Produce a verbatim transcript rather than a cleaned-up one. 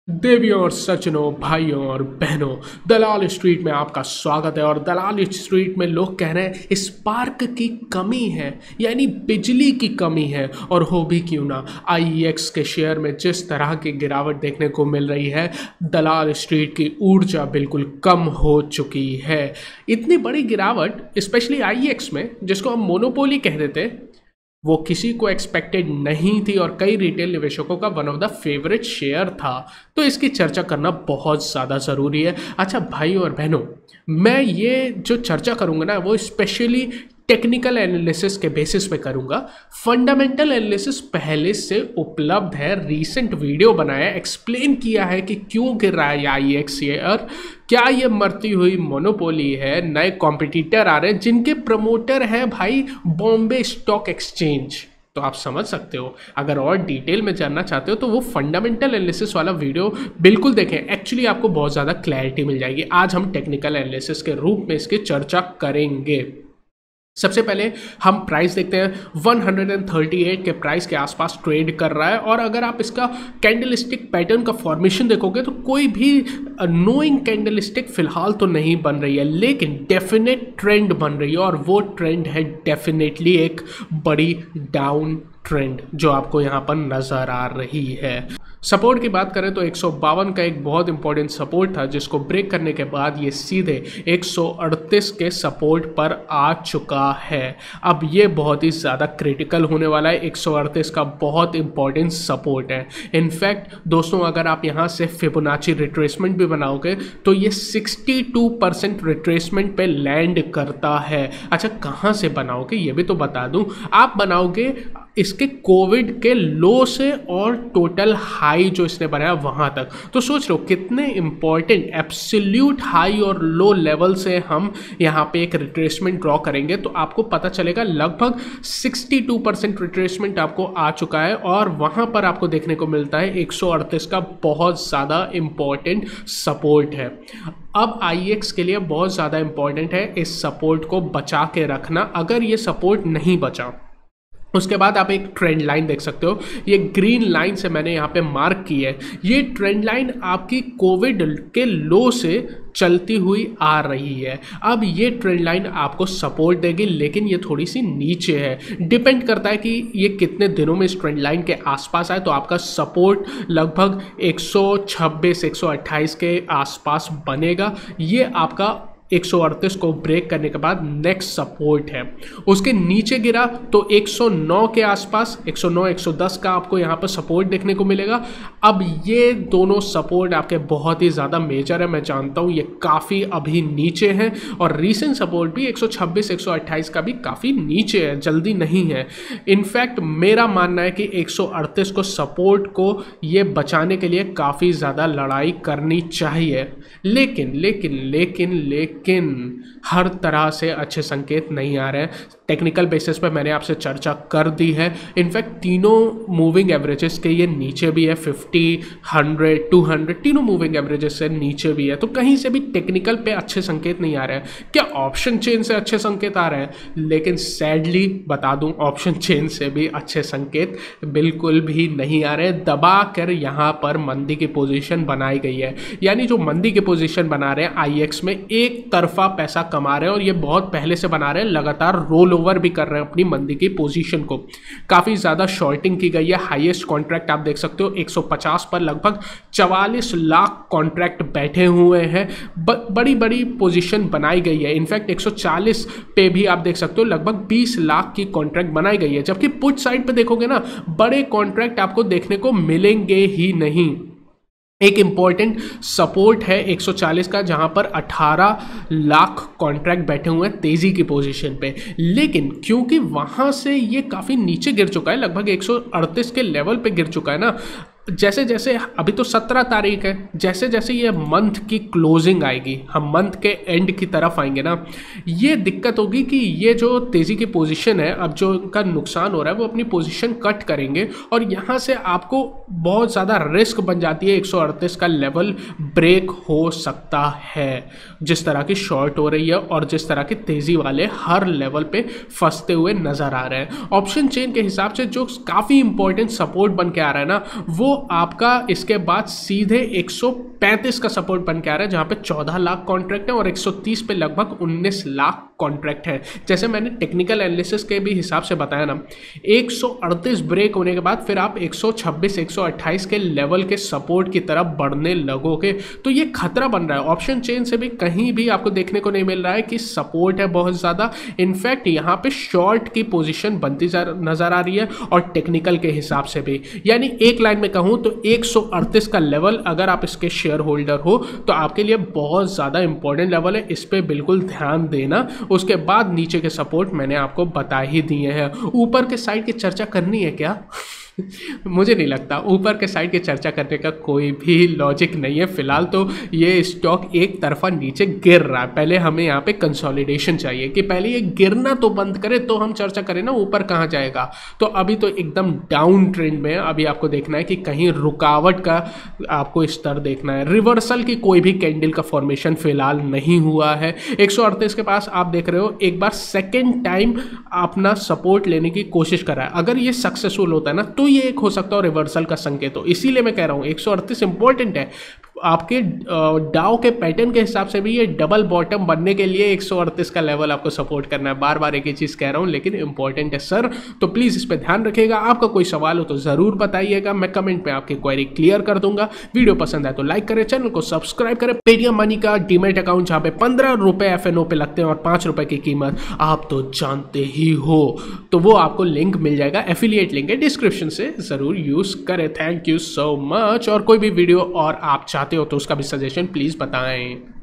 देवियों और सज्जनों, भाइयों और बहनों, दलाल स्ट्रीट में आपका स्वागत है। और दलाल स्ट्रीट में लोग कह रहे हैं स्पार्क की कमी है, यानी बिजली की कमी है। और हो भी क्यों ना, आईईएक्स के शेयर में जिस तरह की गिरावट देखने को मिल रही है, दलाल स्ट्रीट की ऊर्जा बिल्कुल कम हो चुकी है। इतनी बड़ी गिरावट स्पेशली आईईएक्स में, जिसको हम मोनोपोली कह देते, वो किसी को एक्सपेक्टेड नहीं थी और कई रिटेल निवेशकों का one of the favourite share था। तो इसकी चर्चा करना बहुत ज़्यादा ज़रूरी है। अच्छा भाइयों और बहनों, मैं ये जो चर्चा करूँगा ना, वो स्पेशली टेक्निकल एनालिसिस के बेसिस पे करूँगा। फंडामेंटल एनालिसिस पहले से उपलब्ध है, रीसेंट वीडियो बनाया, एक्सप्लेन किया है कि क्यों गिर रहा है आईईएक्स शेयर, क्या ये मरती हुई मोनोपोली है, नए कॉम्पिटिटर आ रहे हैं जिनके प्रमोटर है भाई बॉम्बे स्टॉक एक्सचेंज। तो आप समझ सकते हो, अगर और डिटेल में जानना चाहते हो तो वो फंडामेंटल एनालिसिस वाला वीडियो बिल्कुल देखें। एक्चुअली आपको बहुत ज़्यादा क्लैरिटी मिल जाएगी। आज हम टेक्निकल एनालिसिस के रूप में इसकी चर्चा करेंगे। सबसे पहले हम प्राइस देखते हैं। एक सौ अड़तीस के प्राइस के आसपास ट्रेड कर रहा है। और अगर आप इसका कैंडलस्टिक पैटर्न का फॉर्मेशन देखोगे तो कोई भी नोइंग कैंडलस्टिक फिलहाल तो नहीं बन रही है, लेकिन डेफिनेट ट्रेंड बन रही है। और वो ट्रेंड है डेफिनेटली एक बड़ी डाउन ट्रेंड जो आपको यहाँ पर नज़र आ रही है। सपोर्ट की बात करें तो एक सौ बावन का एक बहुत इंपॉर्टेंट सपोर्ट था, जिसको ब्रेक करने के बाद ये सीधे एक सौ अड़तीस के सपोर्ट पर आ चुका है। अब ये बहुत ही ज़्यादा क्रिटिकल होने वाला है। एक सौ अड़तीस का बहुत इंपॉर्टेंट सपोर्ट है। इनफैक्ट दोस्तों, अगर आप यहाँ से फिबोनाची रिट्रेसमेंट भी बनाओगे तो ये बासठ परसेंट रिट्रेसमेंट पे लैंड करता है। अच्छा, कहाँ से बनाओगे ये भी तो बता दूँ। आप बनाओगे इसके कोविड के लो से और टोटल हाई जो इसने बनाया वहाँ तक। तो सोच लो कितने इंपॉर्टेंट एब्सोल्यूट हाई और लो लेवल से हम यहाँ पे एक रिट्रेसमेंट ड्रॉ करेंगे तो आपको पता चलेगा लगभग बासठ परसेंट रिट्रेसमेंट आपको आ चुका है। और वहाँ पर आपको देखने को मिलता है एक सौ अड़तीस का बहुत ज़्यादा इंपॉर्टेंट सपोर्ट है। अब आईईएक्स के लिए बहुत ज़्यादा इंपॉर्टेंट है इस सपोर्ट को बचा के रखना। अगर ये सपोर्ट नहीं बचा, उसके बाद आप एक ट्रेंड लाइन देख सकते हो। ये ग्रीन लाइन से मैंने यहाँ पे मार्क की है। ये ट्रेंड लाइन आपकी कोविड के लो से चलती हुई आ रही है। अब ये ट्रेंड लाइन आपको सपोर्ट देगी, लेकिन ये थोड़ी सी नीचे है। डिपेंड करता है कि ये कितने दिनों में इस ट्रेंड लाइन के आसपास आए। तो आपका सपोर्ट लगभग एक सौ छब्बीस एक सौ अट्ठाईस के आसपास बनेगा। ये आपका एक सौ अड़तीस को ब्रेक करने के बाद नेक्स्ट सपोर्ट है। उसके नीचे गिरा तो एक सौ नौ के आसपास, एक सौ नौ एक सौ दस का आपको यहाँ पर सपोर्ट देखने को मिलेगा। अब ये दोनों सपोर्ट आपके बहुत ही ज़्यादा मेजर है। मैं जानता हूँ ये काफ़ी अभी नीचे हैं और रीसेंट सपोर्ट भी एक सौ छब्बीस एक सौ अट्ठाईस का भी काफ़ी नीचे है, जल्दी नहीं है। इनफैक्ट मेरा मानना है कि एक सौ अड़तीस को सपोर्ट को ये बचाने के लिए काफ़ी ज़्यादा लड़ाई करनी चाहिए। लेकिन लेकिन लेकिन लेकिन लेकिन हर तरह से अच्छे संकेत नहीं आ रहे हैं। टेक्निकल बेसिस पे मैंने आपसे चर्चा कर दी है। इनफैक्ट तीनों मूविंग एवरेजेस के ये नीचे भी है, पचास, हंड्रेड, दो सौ, तीनों मूविंग एवरेजेस से नीचे भी है। तो कहीं से भी टेक्निकल पे अच्छे संकेत नहीं आ रहे हैं। क्या ऑप्शन चेन से अच्छे संकेत आ रहे हैं? लेकिन सैडली बता दूं, ऑप्शन चेन से भी अच्छे संकेत बिल्कुल भी नहीं आ रहे हैं। दबा कर यहाँ पर मंदी की पोजीशन बनाई गई है। यानी जो मंदी की पोजीशन बना रहे हैं आईईएक्स में, एक तरफा पैसा कमा रहे हैं और ये बहुत पहले से बना रहे हैं, लगातार रोल ओवर भी कर रहे हैं अपनी मंदी की पोजीशन को। काफ़ी ज़्यादा शॉर्टिंग की गई है। हाईएस्ट कॉन्ट्रैक्ट आप देख सकते हो एक सौ पचास पर लगभग चवालीस लाख कॉन्ट्रैक्ट बैठे हुए हैं। बड़ी बड़ी पोजीशन बनाई गई है। इनफैक्ट एक सौ चालीस पे भी आप देख सकते हो लगभग बीस लाख की कॉन्ट्रैक्ट बनाई गई है। जबकि पुट साइड पे देखोगे ना, बड़े कॉन्ट्रैक्ट आपको देखने को मिलेंगे ही नहीं। एक इम्पॉर्टेंट सपोर्ट है एक सौ चालीस का, जहां पर अठारह लाख कॉन्ट्रैक्ट बैठे हुए हैं तेजी की पोजीशन पे। लेकिन क्योंकि वहां से ये काफ़ी नीचे गिर चुका है, लगभग एक सौ अड़तीस के लेवल पे गिर चुका है ना, जैसे जैसे अभी तो सत्रह तारीख है, जैसे जैसे ये मंथ की क्लोजिंग आएगी, हम मंथ के एंड की तरफ आएंगे ना, ये दिक्कत होगी कि ये जो तेज़ी की पोजीशन है, अब जो उनका नुकसान हो रहा है वो अपनी पोजीशन कट करेंगे और यहाँ से आपको बहुत ज़्यादा रिस्क बन जाती है। एक सौ अड़तीस का लेवल ब्रेक हो सकता है, जिस तरह की शॉर्ट हो रही है और जिस तरह की तेज़ी वाले हर लेवल पे फंसते हुए नज़र आ रहे हैं। ऑप्शन चेन के हिसाब से जो काफ़ी इंपॉर्टेंट सपोर्ट बन के आ रहा है ना, वो आपका इसके बाद सीधे एक सौ पैंतीस का सपोर्ट बन के आ रहा है, जहाँ पे चौदह लाख कॉन्ट्रैक्ट है और एक सौ तीस पे लगभग उन्नीस लाख कॉन्ट्रैक्ट है। जैसे मैंने टेक्निकल एनालिसिस के भी हिसाब से बताया ना, एक सौ अड़तीस ब्रेक होने के बाद फिर आप एक सौ छब्बीस एक सौ अट्ठाईस के लेवल के सपोर्ट की तरफ बढ़ने लगोगे, तो ये खतरा बन रहा है। ऑप्शन चेन से भी कहीं भी आपको देखने को नहीं मिल रहा है कि सपोर्ट है बहुत ज़्यादा। इनफैक्ट यहाँ पे शॉर्ट की पोजीशन बनती नजर आ रही है और टेक्निकल के हिसाब से भी। यानी एक लाइन में कहूँ तो एक सौ अड़तीस का लेवल अगर आप इसके शेयर होल्डर हो तो आपके लिए बहुत ज़्यादा इंपॉर्टेंट लेवल है, इस पर बिल्कुल ध्यान देना। उसके बाद नीचे के सपोर्ट मैंने आपको बता ही दिए हैं। ऊपर के साइड की चर्चा करनी है क्या? मुझे नहीं लगता। ऊपर के साइड की चर्चा करने का कोई भी लॉजिक नहीं है। फिलहाल तो ये स्टॉक एक तरफा नीचे गिर रहा है। पहले हमें यहाँ पे कंसोलिडेशन चाहिए कि पहले ये गिरना तो बंद करे तो हम चर्चा करें ना ऊपर कहाँ जाएगा। तो अभी तो एकदम डाउन ट्रेंड में है। अभी आपको देखना है कि कहीं रुकावट का आपको स्तर देखना है। रिवर्सल की कोई भी कैंडल का फॉर्मेशन फिलहाल नहीं हुआ है। एक सौ अड़तीस के पास आप देख रहे हो एक बार सेकेंड टाइम अपना सपोर्ट लेने की कोशिश कर रहा है। अगर ये सक्सेसफुल होता है ना तो ये एक हो सकता है रिवर्सल का संकेत हो। इसीलिए मैं कह रहा हूँ एक सौ अड़तीस इंपॉर्टेंट है। आपके डाउ के पैटर्न के हिसाब से भी ये डबल बॉटम बनने के लिए एक सौ अड़तीस का लेवल आपको सपोर्ट करना है। बार बार एक ही चीज़ कह रहा हूँ लेकिन इंपॉर्टेंट है सर, तो प्लीज़ इस पर ध्यान रखिएगा। आपका कोई सवाल हो तो ज़रूर बताइएगा, मैं कमेंट में आपकी क्वेरी क्लियर कर दूंगा। वीडियो पसंद आए तो लाइक करें, चैनल को सब्सक्राइब करें। पेटीएम मनी का डीमेट अकाउंट जहाँ पे पंद्रह रुपये एफ एन ओ पे लगते हैं और पाँच रुपये की कीमत आप तो जानते ही हो, तो वो आपको लिंक मिल जाएगा, एफिलिएट लिंक है डिस्क्रिप्शन से, ज़रूर यूज़ करें। Thank you so much. और कोई भी वीडियो और आप चाहते हो तो उसका भी सजेशन प्लीज़ बताएं।